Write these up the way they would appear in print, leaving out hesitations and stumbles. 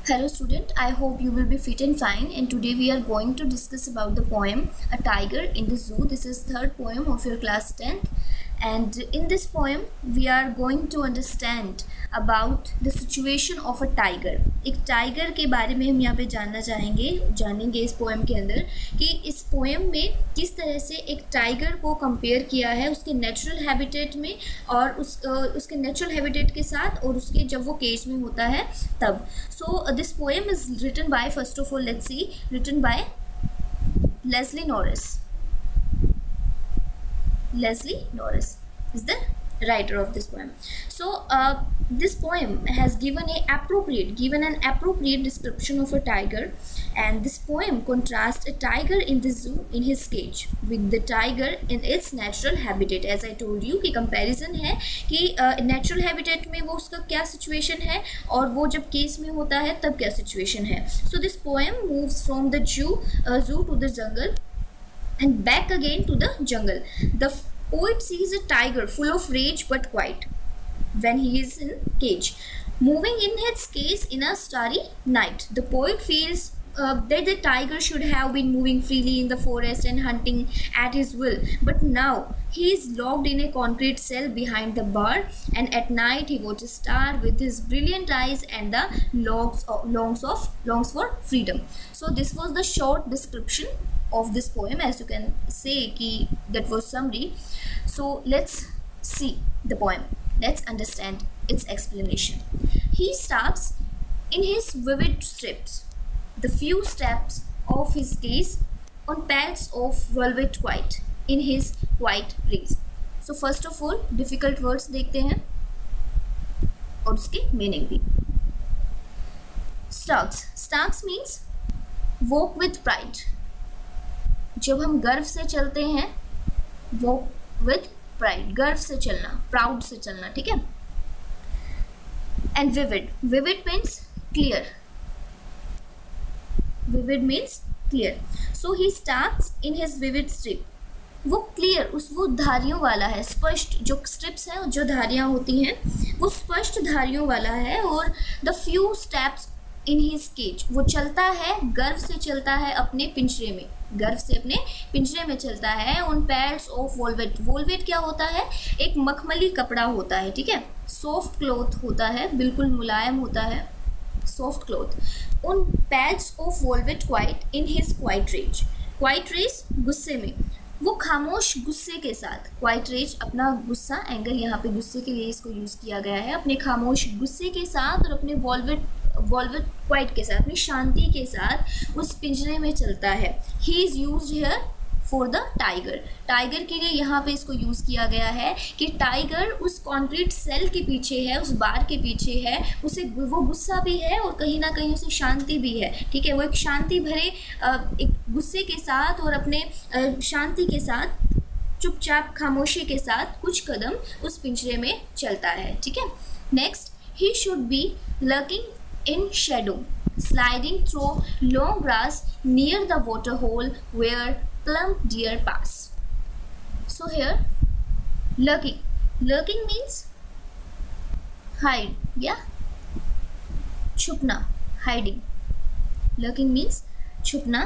Hello student, I hope you will be fit and fine, and today we are going to discuss about the poem A Tiger in the Zoo. This is third poem of your class 10th, and in this poem we are going to understand about the situation of a tiger. एक tiger के बारे में हम यहाँ पे जानेंगे इस poem के अंदर कि इस पोएम में किस तरह से एक टाइगर को कंपेयर किया है उसके नेचुरल हैबिटेट में और उसके नेचुरल हैबिटेट के साथ और उसके जब वो केज में होता है तब. So this poem is written by, first of all let's see, written by Leslie Norris. Leslie Norris is the writer of this poem. So this poem has given an appropriate description of a tiger, and this poem contrasts a tiger in the zoo in his cage with the tiger in its natural habitat. As I told you कि comparison है कि natural habitat में वो उसका क्या situation है और वो जब cage में होता है तब क्या situation है. So this poem moves from the zoo to the jungle and back again to the jungle. The poet sees a tiger full of rage but quiet when he is in cage, moving in its cage in a starry night. The poet feels that the tiger should have been moving freely in the forest and hunting at his will, but now he is locked in a concrete cell behind the bar, and at night he watches stars with his brilliant eyes and the longs for freedom. So this was the short description of this poem. As you can say कि that was summary. So let's see the poem. Let's understand its explanation. He starts in his vivid strips, the few steps of his gaze on pads of velvet white in his white rays. So first of all difficult words देखते हैं और उसकी meaning भी. Starks means walk with pride. जब हम गर्व से चलते हैं, walk with pride, गर्व से चलना, proud से चलना, ठीक है. And vivid means clear. Vivid means clear. So he starts in his vivid strip. वो क्लियर वो धारियों वाला है, स्पष्ट जो स्ट्रिप्स हैं जो धारियां होती हैं वो स्पष्ट धारियों वाला है. और the few steps in his cage, वो चलता है, गर्व से चलता है अपने पिंजरे में, गर्व से अपने पिंजरे में चलता है. On pads of velvet. Velvet क्या होता है? एक मखमली कपड़ा होता है, ठीक है, सॉफ्ट क्लॉथ होता है, बिल्कुल मुलायम होता है, soft cloth. On pads of velvet quiet in his quiet rage. Quiet rage गुस्से में, वो खामोश गुस्से के साथ, क्वाइट रेज अपना गुस्सा, एंगर यहाँ पे गुस्से के लिए इसको यूज़ किया गया है, अपने खामोश गुस्से के साथ और अपने वोल्वेट क्वाइट के साथ, अपनी शांति के साथ उस पिंजरे में चलता है. He is used here for the tiger. Tiger के लिए यहाँ पे इसको यूज़ किया गया है कि टाइगर उस कॉन्क्रीट सेल के पीछे है, उस बार के पीछे है, उसे वो गुस्सा भी है और कहीं ना कहीं उसे शांति भी है, ठीक है. वो एक शांति भरे एक गुस्से के साथ और अपने शांति के साथ चुपचाप खामोशी के साथ कुछ कदम उस पिंजरे में चलता है, ठीक है. Next, he should be lurking in shadow, sliding through long grass near the water hole where plump deer pass. So here lurking means hide, yeah, छुपना, hiding. Lurking means छुपना,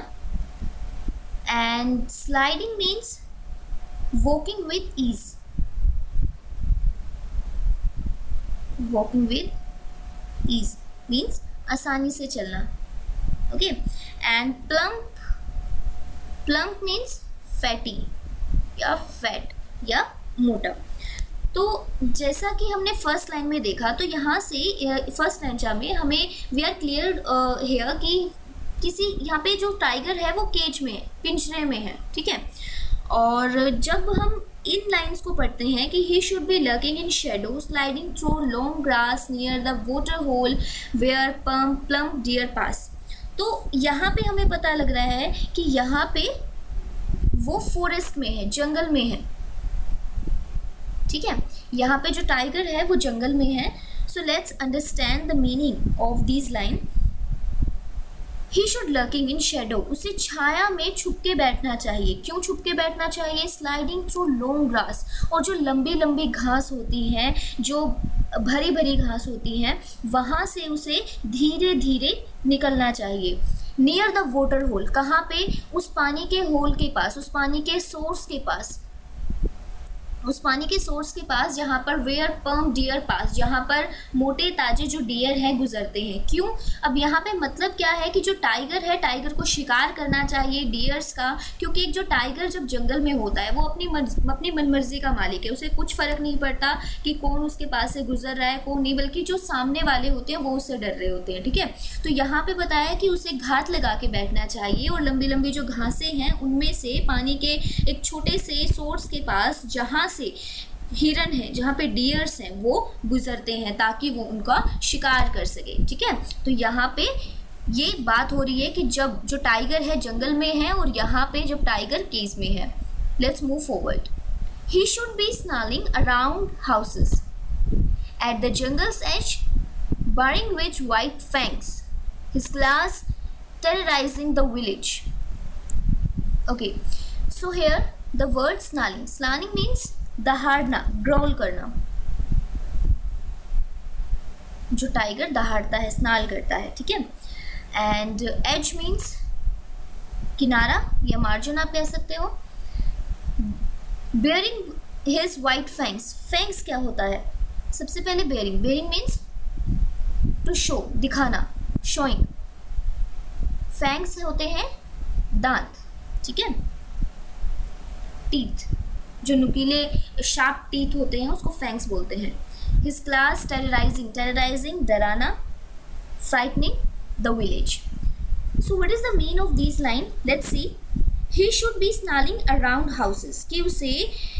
and sliding means walking with ease. Walking with ease means आसानी से चलना, okay. And plump means fatty या fat या मोटा. तो जैसा कि हमने फर्स्ट लाइन में देखा, तो यहाँ से फर्स्ट लाइन में हमें वी आर क्लियर हियर कि किसी यहाँ पे जो टाइगर है वो केज में है, पिंजरे में है, ठीक है. और जब हम इन लाइन्स को पढ़ते हैं कि he should be lurking in shadow, sliding through long grass near the water hole where plump deer pass, तो यहाँ पे हमें पता लग रहा है कि यहाँ पे वो फॉरेस्ट में है, जंगल में है, ठीक है. यहाँ पे जो टाइगर है वो जंगल में है. So let's understand the meaning of this line. He should lurking in shadow, उसे छाया में छुप के बैठना चाहिए. क्यों छुप के बैठना चाहिए? स्लाइडिंग थ्रू लॉन्ग ग्रास, और जो लंबी लंबी घास होती हैं, जो भरी भरी घास होती हैं वहाँ से उसे धीरे धीरे निकलना चाहिए। नियर द वाटर होल, कहाँ पे? उस पानी के होल के पास, उस पानी के सोर्स के पास, उस पानी के सोर्स के पास जहाँ पर वेयर पर्म डियर पास, जहाँ पर मोटे ताजे जो डियर हैं गुजरते हैं। क्यों? अब यहाँ पे मतलब क्या है कि जो टाइगर है, टाइगर को शिकार करना चाहिए डियर्स का, क्योंकि एक जो टाइगर जब जंगल में होता है वो अपनी मनमर्जी का मालिक है, उसे कुछ फर्क नहीं पड़ता कि कौन उसके पास से गुजर रहा है कौन नहीं, बल्कि जो सामने वाले होते हैं वो उससे डर रहे होते हैं। ठीक है, तो यहाँ पे बताया कि उसे घात लगा के बैठना चाहिए और लंबी लंबी जो घासें हैं उनमें से पानी के एक छोटे से सोर्स के पास जहाँ से हिरन है, जहाँ पे डियर्स हैं वो गुजरते हैं ताकि वो उनका शिकार कर सके। ठीक है, तो यहाँ पे ये बात हो रही है कि जब जो टाइगर है जंगल में है और यहाँ पे जब टाइगर केज में है। Let's move forward. He should be snarling around houses at the jungle's edge, baring with white fangs, his claws terrorizing the village. Okay, so here the word snarling. Snarling means दहाड़ना, growl करना। जो tiger दहाड़ता है, स्नाल करता है। ठीक है, and as means किनारा या मार्जिन आप कह सकते हो। Baring his white fangs, fangs क्या होता है? सबसे पहले baring, baring means to show, दिखाना, शोइंग। फैंग्स होते हैं दांत। ठीक है, टीथ, जो नुकीले शार्प टीथ होते हैं उसको फैंग्स बोलते हैं। हिज क्लास टेरराइजिंग, टेरराइजिंग डराना, frightening the village. So what is the mean of this line? Let's see. He should be snarling around houses, कि उसे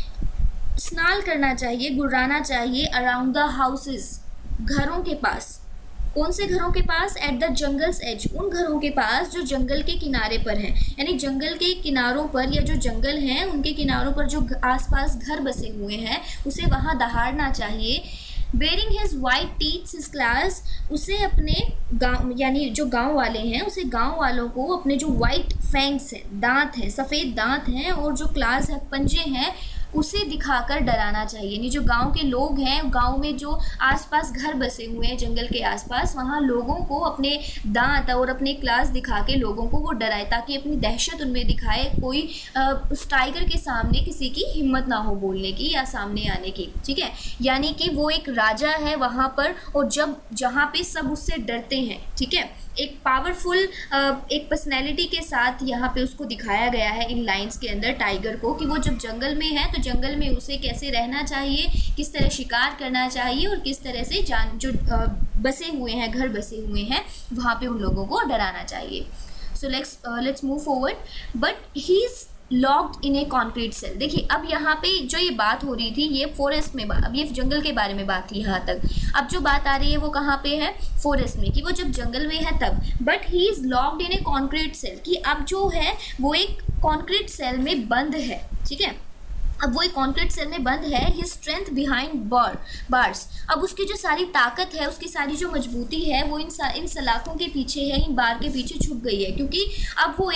स्नाल करना चाहिए, गुर्राना चाहिए अराउंड द हाउसेस, घरों के पास। कौन से घरों के पास? एट द जंगल्स एज, उन घरों के पास जो जंगल के किनारे पर हैं, यानी जंगल के किनारों पर या जो जंगल हैं उनके किनारों पर जो आसपास घर बसे हुए हैं उसे वहाँ दहाड़ना चाहिए। Baring his white teeths his claws, उसे अपने गाँव यानी जो गांव वाले हैं उसे गांव वालों को अपने जो वाइट फैंग्स हैं, दांत हैं, सफ़ेद दांत हैं और जो क्लास है, पंजे हैं, उसे दिखाकर डराना चाहिए। यानी जो गांव के लोग हैं, गांव में जो आसपास घर बसे हुए हैं जंगल के आसपास, वहाँ लोगों को अपने दांत और अपने क्लास दिखा के लोगों को वो डराए, ताकि अपनी दहशत उनमें दिखाए। कोई उस टाइगर के सामने किसी की हिम्मत ना हो बोलने की या सामने आने की। ठीक है, यानी कि वो एक राजा है वहाँ पर और जब जहाँ पे सब उससे डरते हैं। ठीक है, एक पावरफुल एक पर्सनैलिटी के साथ यहाँ पे उसको दिखाया गया है इन लाइंस के अंदर टाइगर को, कि वो जब जंगल में है तो जंगल में उसे कैसे रहना चाहिए, किस तरह शिकार करना चाहिए और किस तरह से जो बसे हुए हैं, घर बसे हुए हैं, वहाँ पे उन लोगों को डराना चाहिए। So let's move forward. But he is locked in a concrete cell. देखिए अब यहाँ पे जो ये बात हो रही थी ये फॉरेस्ट में, अब ये जंगल के बारे में बात थी यहाँ तक। अब जो बात आ रही है वो कहाँ पे है? फॉरेस्ट में, कि वो जब जंगल में है तब। But he is locked in a concrete cell, कि अब जो है वो एक कॉन्क्रीट सेल में बंद है। ठीक है, अब वो एक कॉन्क्रीट सेल में बंद है। हिज स्ट्रेंथ बिहाइंड बार्स, अब उसकी जो सारी ताकत है, उसकी सारी जो मजबूती है वो इन सलाखों के पीछे है, इन बार के पीछे छुप गई है, क्योंकि अब वो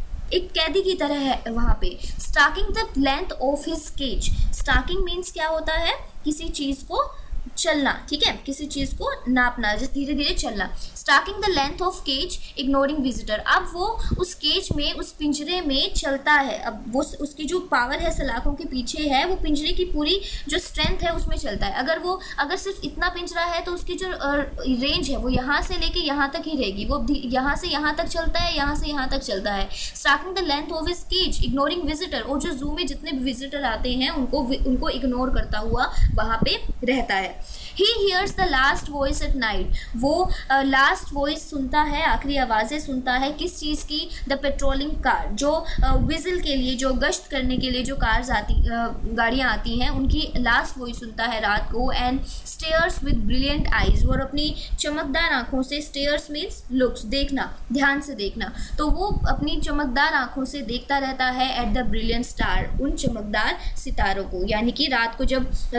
एक कैदी की तरह है वहाँ पे। Stalking the length of his cage, stalking means क्या होता है? किसी चीज़ को चलना। ठीक है, किसी चीज़ को नापना, जैसे धीरे धीरे चलना। Stalking the length of cage ignoring visitor, अब वो उस केज में, उस पिंजरे में चलता है। अब वो उसकी जो पावर है सलाखों के पीछे है, वो पिंजरे की पूरी जो स्ट्रेंथ है उसमें चलता है। अगर सिर्फ इतना पिंजरा है तो उसकी जो रेंज है वो यहाँ से लेके यहाँ तक ही रहेगी। वो यहाँ से यहाँ तक चलता है, यहाँ से यहाँ तक चलता है। Stalking the length of his cage ignoring visitor, और जो जू में जितने भी विजिटर आते हैं उनको इग्नोर करता हुआ वहाँ पे रहता है। He hears the last voice at night, वो लास्ट वॉइस सुनता है, आखिरी आवाज़ें सुनता है। किस चीज़ की? द पेट्रोलिंग कार, जो विजिल के लिए, जो गश्त करने के लिए जो कार्स गाड़ियाँ आती हैं, उनकी लास्ट वॉइस सुनता है रात को। And stares with brilliant eyes, और अपनी चमकदार आँखों से, स्टेयर्स मीन्स लुक्स, देखना, ध्यान से देखना, तो वो अपनी चमकदार आँखों से देखता रहता है एट द ब्रिलियंट स्टार, उन चमकदार सितारों को। यानी कि रात को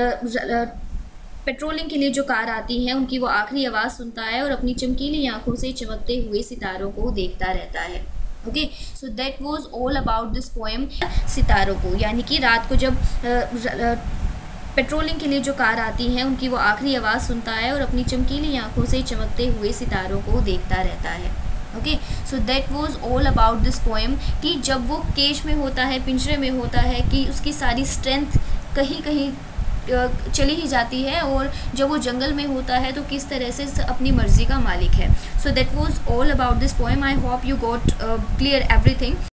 जब पेट्रोलिंग के लिए जो कार आती हैं उनकी वो आखिरी आवाज़ सुनता है और अपनी चमकीली आंखों से चमकते हुए सितारों को देखता रहता है। Okay, so that was all about this poem, सितारों को। यानी कि रात को जब पेट्रोलिंग के लिए जो कार आती है उनकी वो आखिरी आवाज़ सुनता है और अपनी चमकीली आंखों से चमकते हुए सितारों को देखता रहता है। Okay, so that was all about this poem कि जब वो केज में होता है, पिंजरे में होता है, कि उसकी सारी स्ट्रेंथ कहीं कहीं चली ही जाती है, और जब वो जंगल में होता है तो किस तरह से अपनी मर्जी का मालिक है। So that was all about this poem. I hope you got clear everything.